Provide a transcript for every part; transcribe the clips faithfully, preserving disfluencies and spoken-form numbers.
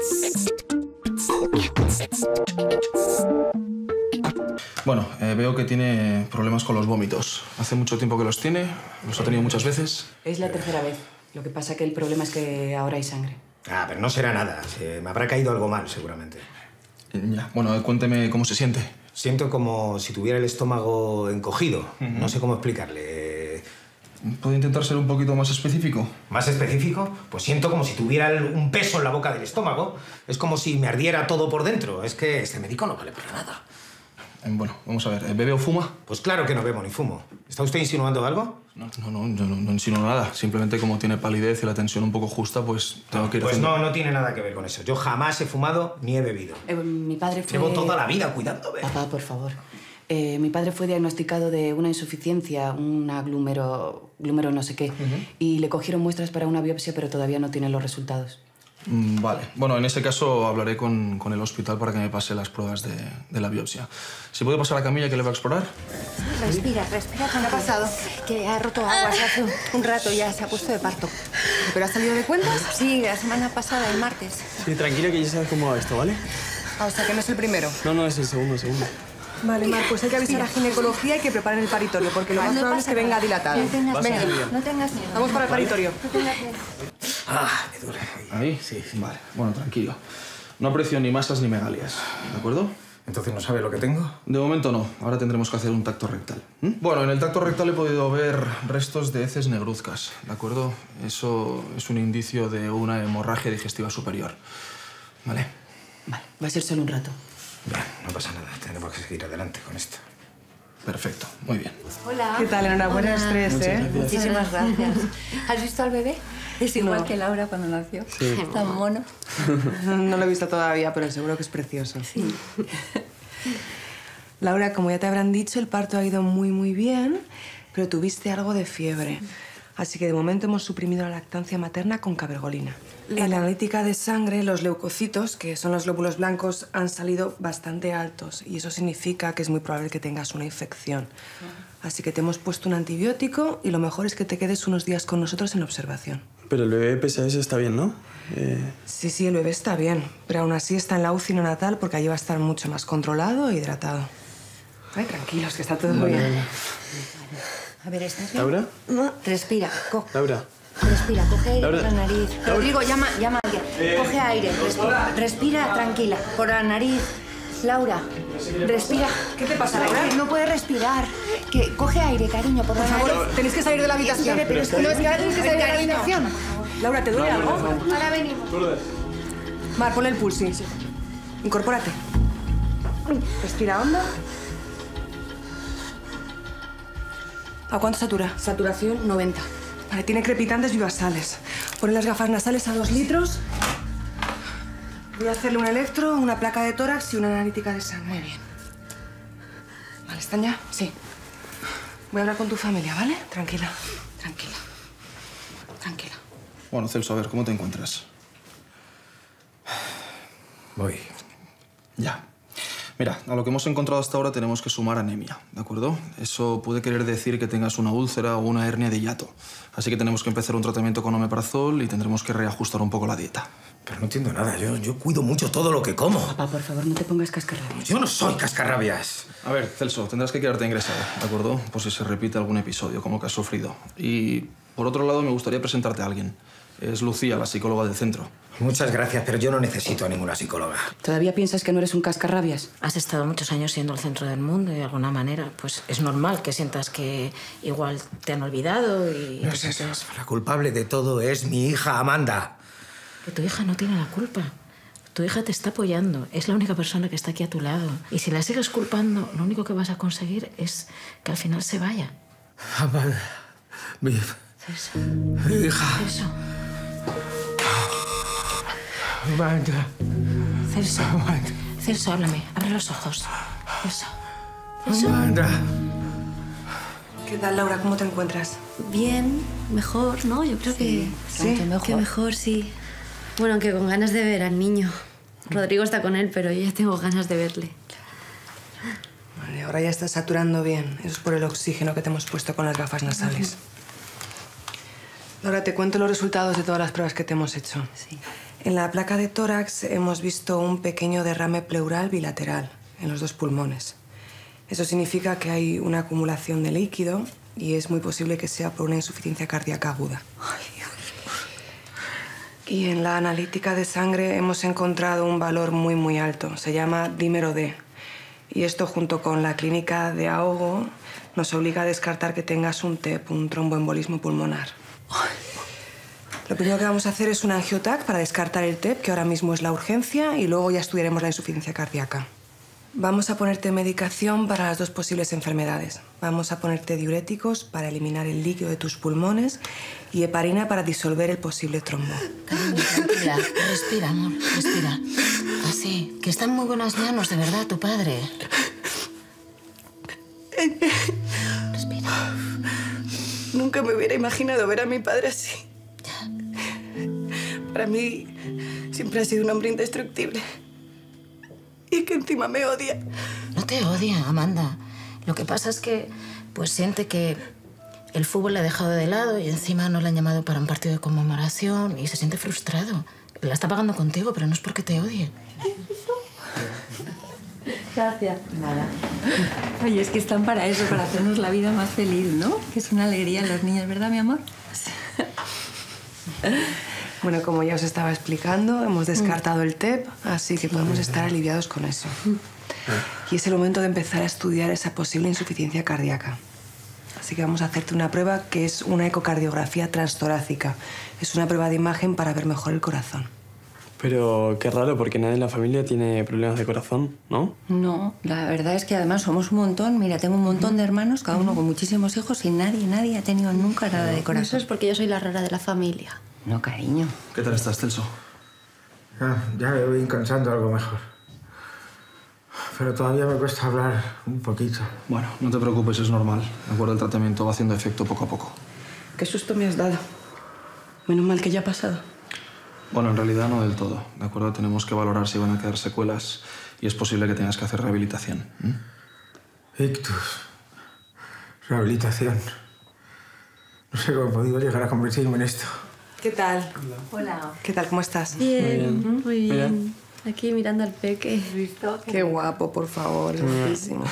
Bueno, eh, veo que tiene problemas con los vómitos. Hace mucho tiempo que los tiene, los ha tenido muchas veces. Es la tercera vez. Lo que pasa que el problema es que ahora hay sangre. Ah, pero no será nada. Se me habrá caído algo mal, seguramente. Ya, bueno, cuénteme cómo se siente. Siento como si tuviera el estómago encogido. Uh-huh. No sé cómo explicarle. ¿Puede intentar ser un poquito más específico? ¿Más específico? Pues siento como si tuviera un peso en la boca del estómago. Es como si me ardiera todo por dentro. Es que este médico no vale para nada. Bueno, vamos a ver. ¿Bebe o fuma? Pues claro que no bebo ni fumo. ¿Está usted insinuando algo? No, no, no, yo no, no insinúo nada. Simplemente como tiene palidez y la tensión un poco justa, pues tengo que ir Pues haciendo... no, no tiene nada que ver con eso. Yo jamás he fumado ni he bebido. Eh, mi padre fue... Llevo toda la vida cuidándome. Papá, por favor. Eh, mi padre fue diagnosticado de una insuficiencia, una glúmero... glúmero no sé qué. Uh-huh. Y le cogieron muestras para una biopsia, pero todavía no tienen los resultados. Mm, vale. Bueno, en ese caso hablaré con, con el hospital para que me pase las pruebas de, de la biopsia. ¿Si puede pasar a Camilla, que le va a explorar? Respira, respira. ¿Qué ha pasado? Que ha roto aguas hace un rato ya, se ha puesto de parto. ¿Pero ha salido de cuentas? Sí, la semana pasada, el martes. Sí, tranquila que ya sabes cómo va esto, ¿vale? Ah, o sea que no es el primero. No, no, es el segundo, el segundo. Vale, Mar, pues hay que avisar a ginecología y que preparen el paritorio, porque lo más probable es que venga dilatado. No tengas Venga. miedo. No tengas miedo. Vamos para el paritorio. No tengas miedo. Ah, me duele. ¿Ahí? Sí, sí. Vale. Bueno, tranquilo. No aprecio ni masas ni megalias, ¿de acuerdo? ¿Entonces no sabe lo que tengo? De momento no. Ahora tendremos que hacer un tacto rectal. ¿Mm? Bueno, en el tacto rectal he podido ver restos de heces negruzcas, ¿de acuerdo? Eso es un indicio de una hemorragia digestiva superior. ¿Vale? Vale, va a ser solo un rato. Bien, no pasa nada. Tenemos que seguir adelante con esto. Perfecto, muy bien. Hola. ¿Qué tal? Enhorabuena, estrés, Muchas ¿eh? gracias. Muchísimas gracias. ¿Has visto al bebé? Es igual No. que Laura cuando nació. Sí. Tan mono. No lo he visto todavía, pero seguro que es precioso. Sí. Laura, como ya te habrán dicho, el parto ha ido muy, muy bien, pero tuviste algo de fiebre. Así que de momento hemos suprimido la lactancia materna con cabergolina. En la analítica de sangre, los leucocitos, que son los glóbulos blancos, han salido bastante altos y eso significa que es muy probable que tengas una infección. Así que te hemos puesto un antibiótico y lo mejor es que te quedes unos días con nosotros en observación. Pero el bebé pese a eso está bien, ¿no? Eh... Sí, sí, el bebé está bien, pero aún así está en la U C I neonatal porque allí va a estar mucho más controlado e hidratado. Ay, tranquilos, que está todo Vale, bien. vale. A ver, ¿estás bien? ¿Laura? No. Respira. Co Laura. Respira, coge aire Laura. por la nariz. Laura. Rodrigo, llama, llama a alguien. Eh. Coge aire, respira. Respira, tranquila. Por la nariz. Laura, respira. ¿Qué te pasa, Laura? Que no puede respirar. Que coge aire, cariño, por la Por favor, nariz. tenéis que salir de la habitación. Pero es que No, es que ahora tenéis que salir de la Cariño. habitación. Laura, ¿te duele algo? Ahora venimos. Mar, ponle el pulso. Incorpórate. Respira hondo. ¿A cuánto satura? Saturación noventa. Vale, tiene crepitantes vivasales. Ponle las gafas nasales a dos litros. Voy a hacerle un electro, una placa de tórax y una analítica de sangre. Muy bien. Vale, ¿están ya? Sí, Voy a hablar con tu familia, ¿vale? Tranquila. tranquila. Tranquila. Bueno, Celso, a ver, ¿cómo te encuentras? Voy. Ya. Mira, a lo que hemos encontrado hasta ahora tenemos que sumar anemia, ¿de acuerdo? Eso puede querer decir que tengas una úlcera o una hernia de hiato. Así que tenemos que empezar un tratamiento con omeprazol y tendremos que reajustar un poco la dieta. Pero no entiendo nada. Yo, yo cuido mucho todo lo que como. Papá, por favor, no te pongas cascarrabias. Yo no soy cascarrabias. A ver, Celso, tendrás que quedarte ingresado, ¿de acuerdo? Por si se repite algún episodio, como que has sufrido. Y, por otro lado, me gustaría presentarte a alguien. Es Lucía, la psicóloga del centro. Muchas gracias, pero yo no necesito a ninguna psicóloga. ¿Todavía piensas que no eres un cascarrabias? Has estado muchos años siendo el centro del mundo y de alguna manera, pues es normal que sientas que igual te han olvidado y... No es eso. La culpable de todo es mi hija Amanda. Que tu hija no tiene la culpa. Tu hija te está apoyando. Es la única persona que está aquí a tu lado. Y si la sigues culpando, lo único que vas a conseguir es que al final se vaya. Amanda. Mi, Celso. mi hija. Celso. Amanda. Celso. Celso, háblame. Abre los ojos. Celso. Celso. Amanda. ¿Qué tal, Laura? ¿Cómo te encuentras? Bien, mejor, ¿no? Yo creo que... ¿Sí? mejor. Que mejor, sí. Bueno, aunque con ganas de ver al niño. Rodrigo está con él, pero yo ya tengo ganas de verle. Vale, ahora ya estás saturando bien. Eso es por el oxígeno que te hemos puesto con las gafas nasales. Laura, te cuento los resultados de todas las pruebas que te hemos hecho. Sí. En la placa de tórax hemos visto un pequeño derrame pleural bilateral en los dos pulmones. Eso significa que hay una acumulación de líquido y es muy posible que sea por una insuficiencia cardíaca aguda. Ay, Dios. Y en la analítica de sangre hemos encontrado un valor muy, muy alto. Se llama dímero D. Y esto, junto con la clínica de ahogo, nos obliga a descartar que tengas un T E P, un tromboembolismo pulmonar. Ay. Lo primero que vamos a hacer es un angiotac para descartar el T E P, que ahora mismo es la urgencia, y luego ya estudiaremos la insuficiencia cardíaca. Vamos a ponerte medicación para las dos posibles enfermedades. Vamos a ponerte diuréticos para eliminar el líquido de tus pulmones y heparina para disolver el posible trombo. Cariño, tranquila. Respira, amor. Respira. Así, que está en muy buenas manos, de verdad, tu padre. Respira. Nunca me hubiera imaginado ver a mi padre así. Para mí siempre ha sido un hombre indestructible. Y que encima me odia. No te odia, Amanda. Lo que pasa es que, pues, siente que el fútbol le ha dejado de lado y encima no le han llamado para un partido de conmemoración y se siente frustrado. La está pagando contigo, pero no es porque te odie. Gracias. Nada. Oye, es que están para eso, para hacernos la vida más feliz, ¿no? Que es una alegría los niños, ¿verdad, mi amor? Bueno, como ya os estaba explicando, hemos descartado el T E P, así que podemos estar aliviados con eso. Y es el momento de empezar a estudiar esa posible insuficiencia cardíaca. Así que vamos a hacerte una prueba que es una ecocardiografía transtorácica. Es una prueba de imagen para ver mejor el corazón. Pero qué raro, porque nadie en la familia tiene problemas de corazón, ¿no? No, la verdad es que además somos un montón. Mira, tengo un montón de hermanos, cada uno con muchísimos hijos y nadie, nadie ha tenido nunca nada de corazón. Eso es porque yo soy la rara de la familia. No, cariño. ¿Qué tal estás, Celso? Ah, ya me voy encontrando algo mejor. Pero todavía me cuesta hablar un poquito. Bueno, no te preocupes, es normal. De acuerdo, el tratamiento va haciendo efecto poco a poco. ¿Qué susto me has dado? Menos mal que ya ha pasado. Bueno, en realidad no del todo. De acuerdo, tenemos que valorar si van a quedar secuelas y es posible que tengas que hacer rehabilitación. ¿Mm? Ictus. Rehabilitación. No sé cómo he podido llegar a convertirme en esto. ¿Qué tal? Hola. ¿Qué tal? ¿Cómo estás? Bien, muy bien. Mira. Aquí mirando al peque. ¿Visto? Qué guapo, por favor. Guapísimo.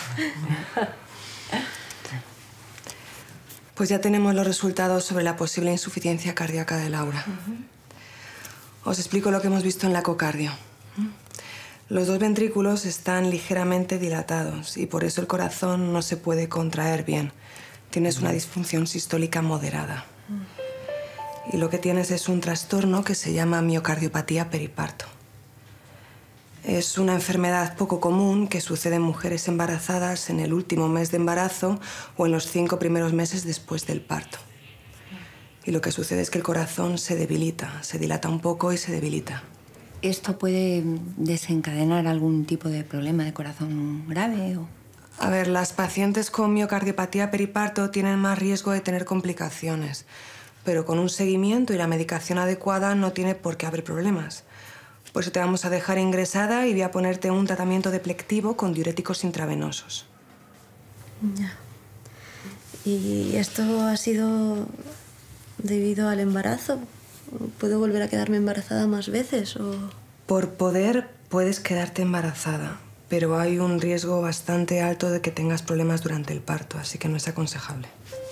Pues ya tenemos los resultados sobre la posible insuficiencia cardíaca de Laura. Os explico lo que hemos visto en la ecocardio. Los dos ventrículos están ligeramente dilatados y por eso el corazón no se puede contraer bien. Tienes una disfunción sistólica moderada. Y lo que tienes es un trastorno que se llama miocardiopatía periparto. Es una enfermedad poco común que sucede en mujeres embarazadas en el último mes de embarazo o en los cinco primeros meses después del parto. Y lo que sucede es que el corazón se debilita, se dilata un poco y se debilita. ¿Esto puede desencadenar algún tipo de problema de corazón grave o...? A ver, las pacientes con miocardiopatía periparto tienen más riesgo de tener complicaciones, pero con un seguimiento y la medicación adecuada no tiene por qué haber problemas. Por eso te vamos a dejar ingresada y voy a ponerte un tratamiento deplectivo con diuréticos intravenosos. Ya. ¿Y esto ha sido debido al embarazo? ¿Puedo volver a quedarme embarazada más veces o...? Por poder puedes quedarte embarazada, pero hay un riesgo bastante alto de que tengas problemas durante el parto, así que no es aconsejable.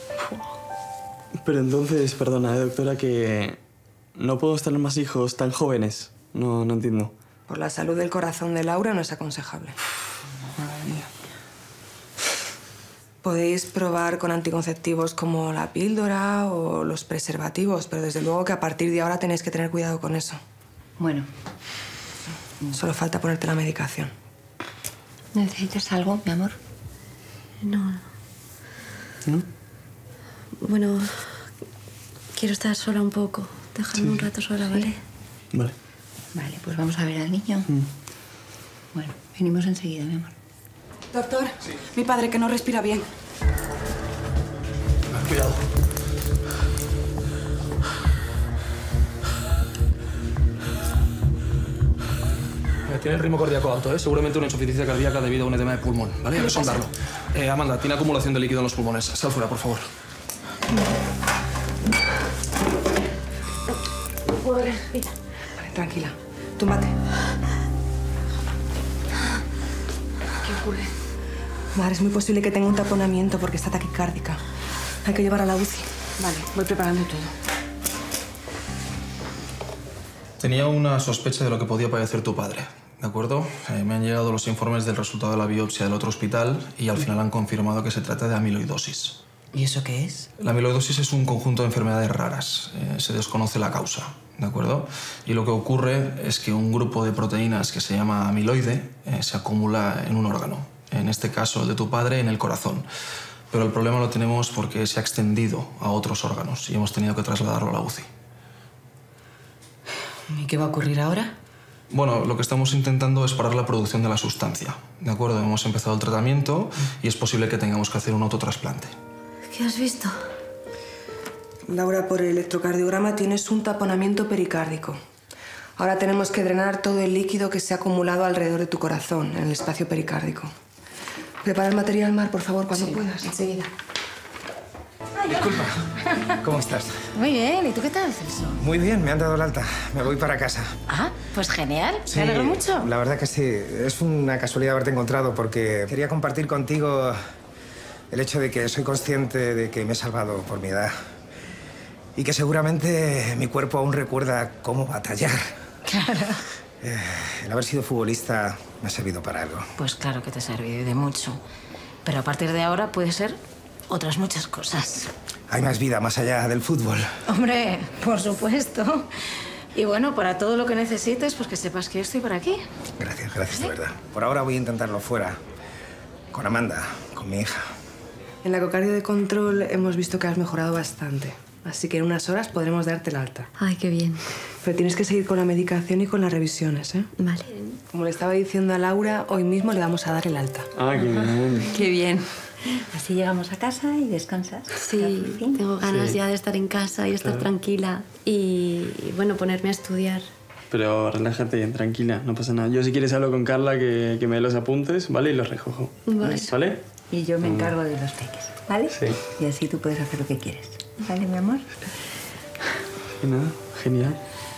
Pero entonces, perdona, ¿eh, doctora, que no puedo tener más hijos tan jóvenes? No, no entiendo. Por la salud del corazón de Laura no es aconsejable. Madre mía. Podéis probar con anticonceptivos como la píldora o los preservativos, pero desde luego que a partir de ahora tenéis que tener cuidado con eso. Bueno, Solo falta ponerte la medicación. ¿necesitas algo, mi amor? No. ¿No? Bueno, quiero estar sola un poco. Déjame Sí. un rato sola, ¿vale? Vale. Vale, pues vamos a ver al niño. Bueno, venimos enseguida, mi amor. Doctor, mi padre que no respira bien. Cuidado. Eh, Tiene el ritmo cardíaco alto, ¿eh? Seguramente una insuficiencia cardíaca debido a un edema de pulmón, ¿vale? Hay que sondarlo. Eh, Amanda, tiene acumulación de líquido en los pulmones. Sal fuera, por favor. Vale, Tranquila. Túmbate. ¿Qué ocurre? Mar, es muy posible que tenga un taponamiento porque está taquicárdica. Hay que llevar a la U C I. Vale, voy preparando todo. Tenía una sospecha de lo que podía padecer tu padre, ¿de acuerdo? Eh, me han llegado los informes del resultado de la biopsia del otro hospital y al final han confirmado que se trata de amiloidosis. ¿Y eso qué es? La amiloidosis es un conjunto de enfermedades raras. Eh, se desconoce la causa, ¿de acuerdo? Y lo que ocurre es que un grupo de proteínas que se llama amiloide eh, se acumula en un órgano. En este caso, el de tu padre, en el corazón. Pero el problema lo tenemos porque se ha extendido a otros órganos y hemos tenido que trasladarlo a la U C I. ¿Y qué va a ocurrir ahora? Bueno, lo que estamos intentando es parar la producción de la sustancia, ¿de acuerdo? Hemos empezado el tratamiento y es posible que tengamos que hacer un autotrasplante. ¿Qué has visto? Laura, por el electrocardiograma tienes un taponamiento pericárdico. Ahora tenemos que drenar todo el líquido que se ha acumulado alrededor de tu corazón, en el espacio pericárdico. Prepara el material, Mar, por favor, cuando sí, puedas. Enseguida. Disculpa. ¿Cómo estás? Muy bien, ¿y tú qué tal, Celso? Muy bien, me han dado el alta. Me voy para casa. Ah, pues genial. Sí, Me alegro mucho. La verdad que sí. Es una casualidad haberte encontrado porque quería compartir contigo el hecho de que soy consciente de que me he salvado por mi edad y que seguramente mi cuerpo aún recuerda cómo batallar. Claro. Eh, el haber sido futbolista me ha servido para algo. Pues claro que te ha servido y de mucho. Pero a partir de ahora puede ser otras muchas cosas. Hay más vida más allá del fútbol. Hombre, por supuesto. Y bueno, para todo lo que necesites, pues que sepas que yo estoy por aquí. Gracias, gracias de verdad. Por ahora voy a intentarlo fuera, con Amanda, con mi hija. En la ecocardio de control hemos visto que has mejorado bastante. Así que en unas horas podremos darte el alta. Ay, qué bien. Pero tienes que seguir con la medicación y con las revisiones, ¿eh? Vale. Como le estaba diciendo a Laura, hoy mismo le vamos a dar el alta. Ah, qué bien. Qué bien. Así llegamos a casa y descansas. Sí, tengo ganas Sí. ya de estar en casa y estar Claro. tranquila. Y, y, bueno, ponerme a estudiar. Pero relájate bien, tranquila, no pasa nada. Yo si quieres hablo con Carla que, que me dé los apuntes, ¿vale? Y los recojo. Vale. ¿Vale? Y yo me encargo de los peques, ¿vale? Sí. Y así tú puedes hacer lo que quieres. ¿Vale, mi amor? Y nada, genial.